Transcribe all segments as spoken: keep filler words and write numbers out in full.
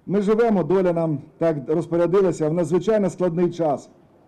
Ми живемо, доля нам так розпорядилася, в надзвичайно складний час.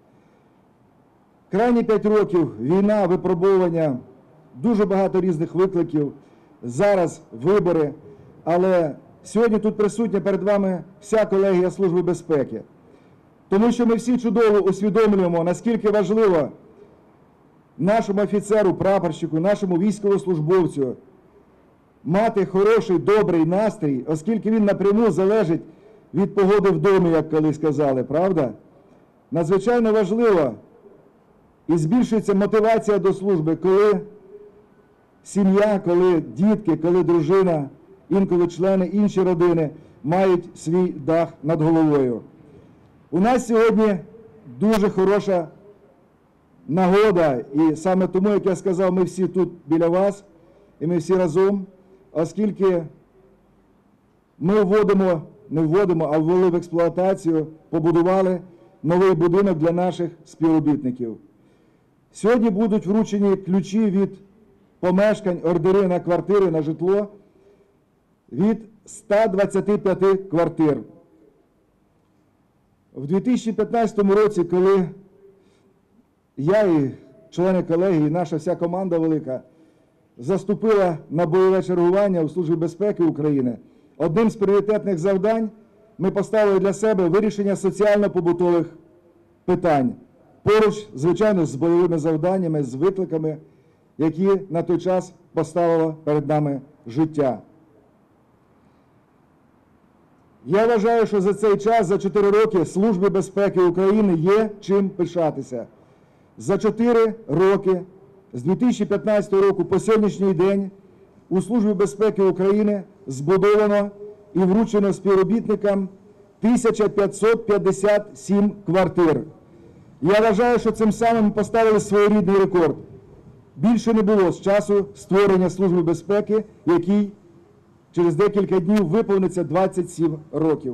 Крайні п'ять років війна, випробування, дуже багато різних викликів, зараз вибори, але сьогодні тут присутня перед вами вся колегія Служби безпеки. Тому що ми всі чудово усвідомлюємо, наскільки важливо нашому офіцеру, прапорщику, нашому військовослужбовцю мати хороший, добрий настрій, оскільки він напряму залежить від погоди в домі, як колись казали, правда? Надзвичайно важливо і збільшується мотивація до служби, коли сім'я, коли дітки, коли дружина, інколи члени інші родини мають свій дах над головою. У нас сьогодні дуже хороша нагода, і саме тому, як я сказав, ми всі тут біля вас, і ми всі разом, оскільки ми вводимо, не вводимо, а ввели в експлуатацію, побудували новий будинок для наших співробітників. Сьогодні будуть вручені ключі від помешкань, ордери на квартири, на житло від ста двадцяти п'яти квартир. В дві тисячі п'ятнадцятому році, коли я і члени колегії, і наша вся команда велика, заступила на бойове чергування у Службі безпеки України, одним з пріоритетних завдань ми поставили для себе вирішення соціально-побутових питань. Поруч, звичайно, з бойовими завданнями, з викликами, які на той час поставило перед нами життя. Я вважаю, що за цей час, за чотири роки, Службі безпеки України є чим пишатися. За чотири роки, з дві тисячі п'ятнадцятого року по сьогоднішній день, у Службі безпеки України збудовано і вручено співробітникам тисяча п'ятсот п'ятдесят сім квартир. Я вважаю, що цим самим ми поставили своєрідний рекорд. Більше не було з часу створення Служби безпеки, який через декілька днів виповниться двадцять сім років.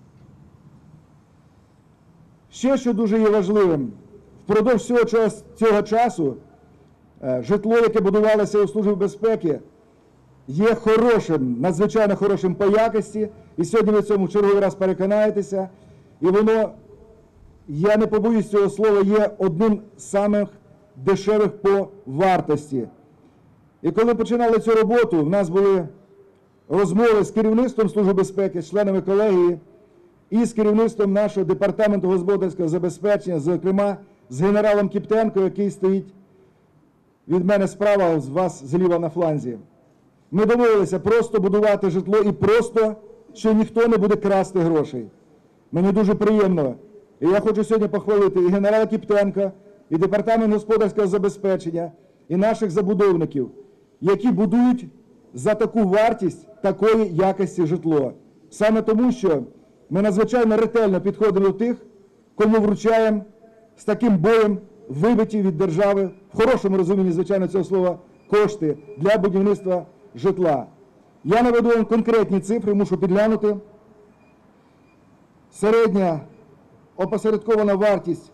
Ще, що дуже є важливим, впродовж всього цього часу житло, яке будувалося у Службі безпеки, є хорошим, надзвичайно хорошим по якості, і сьогодні ви в цьому в черговий раз переконаєтеся, і воно, я не побоюсь цього слова, є одним з самих дешевих по вартості. І коли починали цю роботу, в нас були розмови з керівництвом Служби безпеки, з членами колегії і з керівництвом нашого департаменту господарського забезпечення, зокрема з генералом Кіптенко, який стоїть від мене справа, з вас зліва на фланзі. Ми домовилися просто будувати житло і просто, що ніхто не буде красти грошей. Мені дуже приємно. І я хочу сьогодні похвалити і генерала Кіптенка, і департамент господарського забезпечення, і наших забудовників, які будують за таку вартість такої якості житло. Саме тому, що ми надзвичайно ретельно підходимо до тих, кому вручаємо з таким боєм вибиті від держави, в хорошому розумінні, звичайно, цього слова, кошти для будівництва житла. Я наведу вам конкретні цифри, мушу підглянути. Середня опосередкована вартість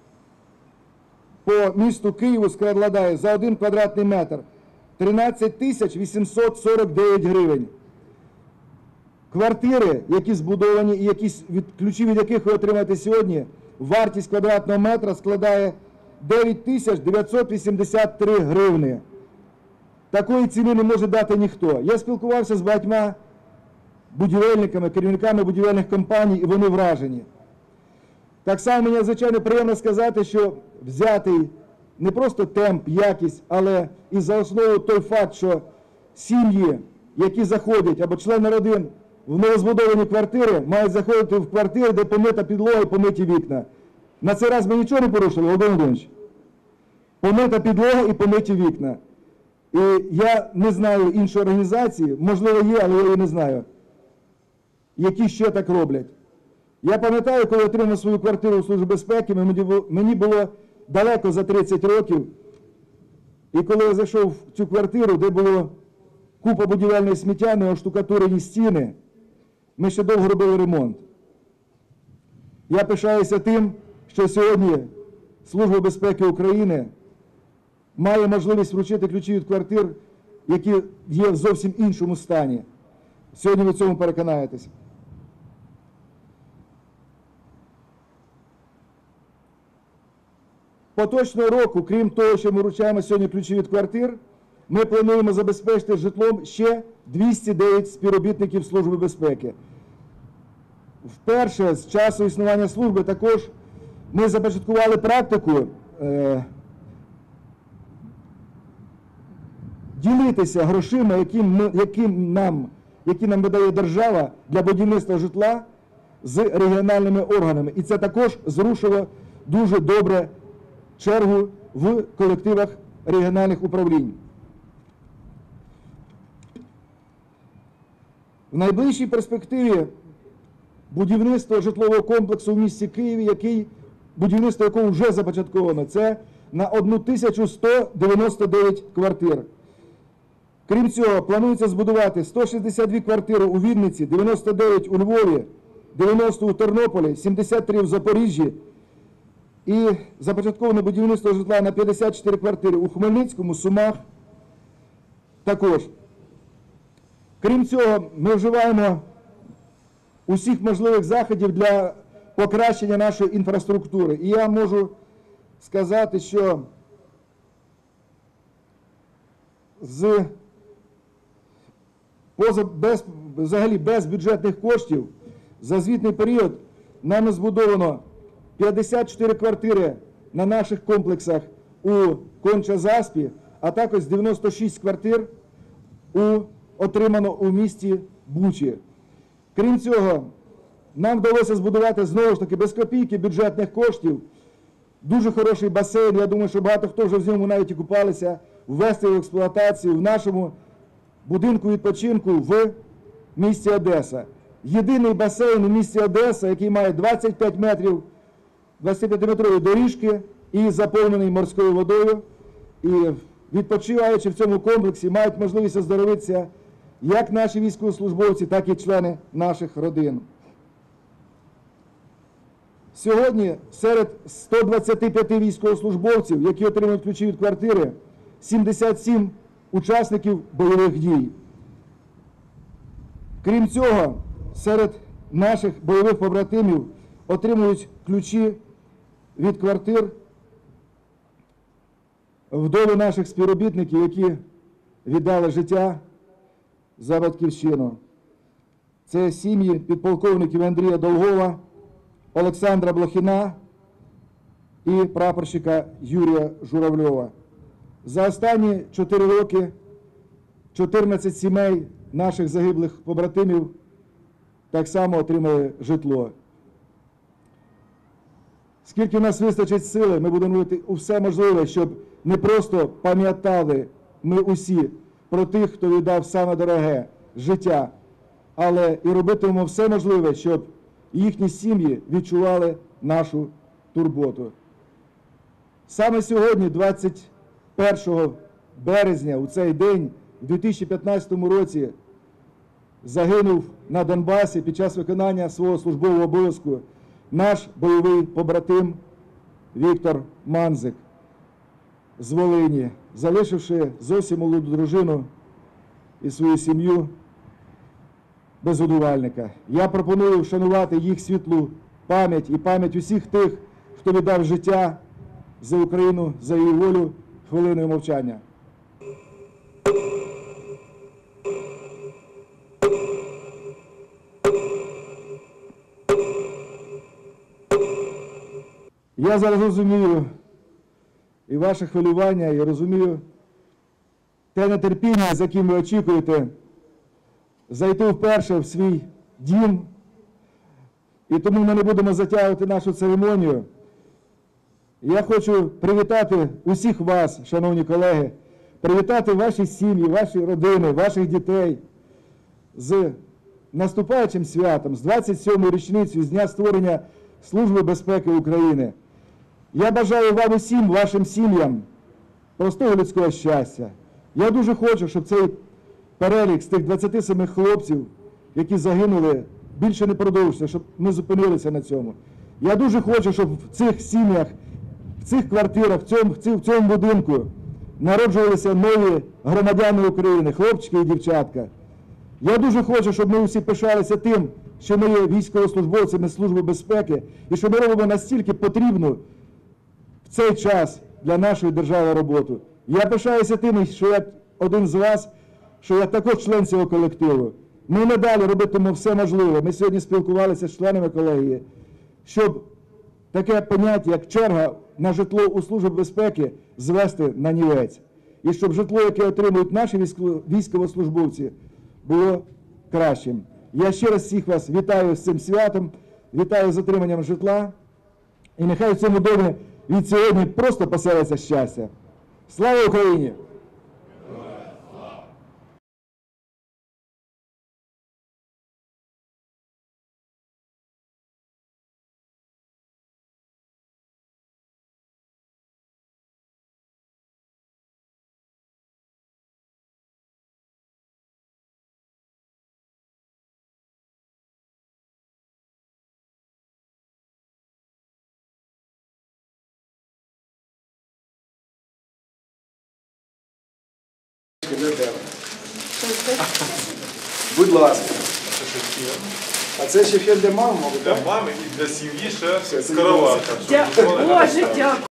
по місту Києву складає за один квадратний метр тринадцять тисяч вісімсот сорок дев'ять гривень. Квартири, які збудовані і які, від, ключі від яких ви отримаєте сьогодні, вартість квадратного метра складає дев'ять тисяч дев'ятсот вісімдесят три гривни. Такої ціни не може дати ніхто. Я спілкувався з багатьма будівельниками, керівниками будівельних компаній, і вони вражені. Так само мені, звичайно, приємно сказати, що взятий не просто темп, якість, але і за основу той факт, що сім'ї, які заходять, або члени родин в новозбудовані квартири, мають заходити в квартири, де помита підлога і помиті вікна. На цей раз ми нічого не порушили, Володимир Володимирович? Помита підлога і помиті вікна. І я не знаю іншої організації, можливо є, але я її не знаю, які ще так роблять. Я пам'ятаю, коли отримав свою квартиру у Службі безпеки, мені було далеко за тридцять років, і коли я зайшов в цю квартиру, де було купа будівельної сміття, не оштукатурені стіни, ми ще довго робили ремонт. Я пишаюся тим, що сьогодні Служба безпеки України має можливість вручити ключі від квартир, які є в зовсім іншому стані. Сьогодні ви в цьому переконаєтесь. поточного року, крім того, що ми вручаємо сьогодні ключі від квартир, ми плануємо забезпечити житлом ще двісті дев'ять співробітників Служби безпеки. Вперше з часу існування служби також ми започаткували практику е, ділитися грошима, які, ми, які, нам, які нам видає держава для будівництва житла з регіональними органами. І це також зрушило дуже добре чергу в колективах регіональних управлінь. В найближчій перспективі будівництво житлового комплексу в місті Києві, який, будівництво якого вже започатковано, це на тисячу сто дев'яносто дев'ять квартир. Крім цього, планується збудувати сто шістдесят дві квартири у Вінниці, дев'яносто дев'ять у Львові, дев'яносто у Тернополі, сімдесят три в Запоріжжі і започатковане будівництво житла на п'ятдесят чотири квартири у Хмельницькому, Сумах також. Крім цього, ми вживаємо усіх можливих заходів для покращення нашої інфраструктури. І я можу сказати, що з поза, без, взагалі без бюджетних коштів за звітний період нами збудовано п'ятдесят чотири квартири на наших комплексах у Конча-Заспі, а також дев'яносто шість квартир у, отримано у місті Бучі. Крім цього, нам вдалося збудувати, знову ж таки, без копійки бюджетних коштів, дуже хороший басейн, я думаю, що багато хто вже в ньому навіть і купалися, ввести в експлуатацію в нашому будинку відпочинку в місті Одеса. Єдиний басейн у місті Одеса, який має двадцять п'ять метрів, двадцятип'ятиметрові доріжки і заповнений морською водою. І відпочиваючи в цьому комплексі, мають можливість оздоровитися як наші військовослужбовці, так і члени наших родин. Сьогодні серед ста двадцяти п'яти військовослужбовців, які отримують ключі від квартири, сімдесят сім учасників бойових дій. Крім цього, серед наших бойових побратимів отримують ключі від квартир вдови наших співробітників, які віддали життя за батьківщину. Це сім'ї підполковників Андрія Долгова, Олександра Блохіна і прапорщика Юрія Журавльова. За останні чотири роки чотирнадцять сімей наших загиблих побратимів так само отримали житло. Скільки в нас вистачить сили, ми будемо робити усе можливе, щоб не просто пам'ятали ми усі про тих, хто віддав саме дороге життя, але і робитимемо все можливе, щоб їхні сім'ї відчували нашу турботу. Саме сьогодні, двадцять першого березня, у цей день, у дві тисячі п'ятнадцятому році, загинув на Донбасі під час виконання свого службового обов'язку наш бойовий побратим Віктор Манзик з Волині, залишивши зовсім молоду дружину і свою сім'ю без годувальника. Я пропоную вшанувати їх світлу пам'ять і пам'ять усіх тих, хто віддав життя за Україну, за її волю, хвилиною мовчання. Я зараз розумію і ваше хвилювання, і розумію те нетерпіння, з яким ви очікуєте зайти вперше в свій дім. І тому ми не будемо затягувати нашу церемонію. Я хочу привітати усіх вас, шановні колеги, привітати ваші сім'ї, ваші родини, ваших дітей з наступаючим святом, з двадцять сьомою річницею з дня створення Служби безпеки України. Я бажаю вам усім, вашим сім'ям, простого людського щастя. Я дуже хочу, щоб цей перелік з тих двадцяти семи хлопців, які загинули, більше не продовжився, щоб ми зупинилися на цьому. Я дуже хочу, щоб в цих сім'ях, в цих квартирах, в цьому, в цьому будинку народжувалися нові громадяни України, хлопчики і дівчатка. Я дуже хочу, щоб ми усі пишалися тим, що ми є військовослужбовцями Служби безпеки, і що ми робимо настільки потрібну в цей час для нашої держави роботу. Я пишаюся тим, що я один з вас, що я також член цього колективу. Ми надалі робитимемо все можливе. Ми сьогодні спілкувалися з членами колегії, щоб таке поняття, як черга на житло у Службі безпеки, звести на нівець. І щоб житло, яке отримують наші військовослужбовці, було кращим. Я ще раз всіх вас вітаю з цим святом, вітаю з отриманням житла. І нехай в цьому домі від сьогодні просто поселиться щастя. Слава Україні! Для тебе. Будь ласка. А це ще фен для мами, мабуть, Для так? мами і для сім'ї ще Все, скоровато. Дя- Боже, дякую.